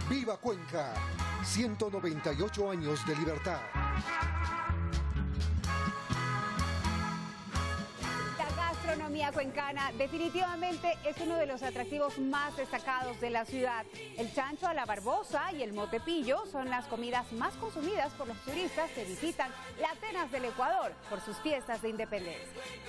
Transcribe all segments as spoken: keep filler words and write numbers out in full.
¡Viva Cuenca! ciento noventa y ocho años de libertad. La gastronomía cuencana definitivamente es uno de los atractivos más destacados de la ciudad. El chancho a la barbosa y el motepillo son las comidas más consumidas por los turistas que visitan las Atenas del Ecuador por sus fiestas de independencia.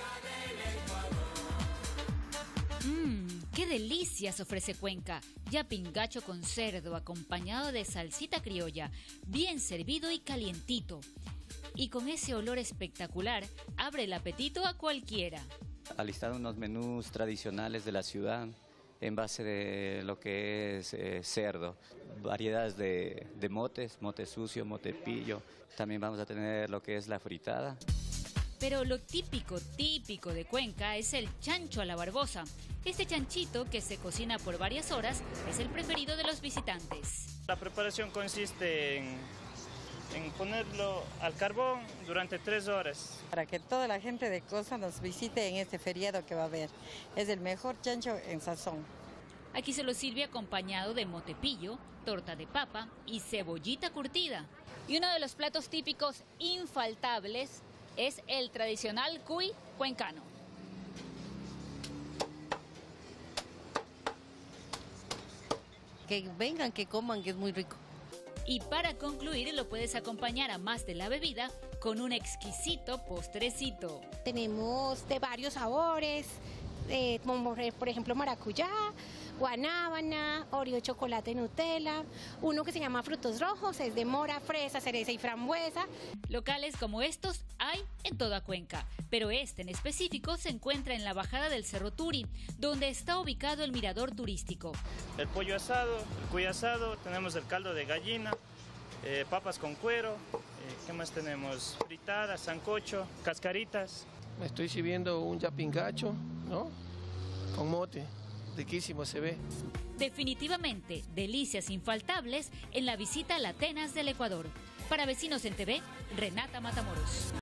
Mmm, qué delicias ofrece Cuenca. Yapingacho con cerdo acompañado de salsita criolla, bien servido y calientito. Y con ese olor espectacular, abre el apetito a cualquiera. Alistar unos menús tradicionales de la ciudad en base de lo que es eh, cerdo, variedades de, de motes, mote sucio, motepillo. También vamos a tener lo que es la fritada. Pero lo típico, típico de Cuenca es el chancho a la barbosa. Este chanchito, que se cocina por varias horas, es el preferido de los visitantes. La preparación consiste en, en ponerlo al carbón durante tres horas. Para que toda la gente de Cosa nos visite en este feriado que va a haber. Es el mejor chancho en sazón. Aquí se lo sirve acompañado de motepillo, torta de papa y cebollita curtida. Y uno de los platos típicos infaltables es el tradicional cuy cuencano. Que vengan, que coman, que es muy rico. Y para concluir, lo puedes acompañar a más de la bebida con un exquisito postrecito. Tenemos de varios sabores, eh, como por ejemplo maracuyá, guanábana, oreo, chocolate, Nutella. Uno que se llama frutos rojos, es de mora, fresa, cereza y frambuesa. Locales como estos hay en toda Cuenca, pero este en específico se encuentra en la bajada del Cerro Turi, donde está ubicado el mirador turístico. El pollo asado, el cuy asado, tenemos el caldo de gallina, eh, papas con cuero, eh, ¿qué más tenemos? Fritadas, sancocho, cascaritas. Me estoy sirviendo un yapingacho, ¿no? Con mote. Riquísimo se ve. Definitivamente, delicias infaltables en la visita a las Atenas del Ecuador. Para Vecinos en T V, Renata Matamoros.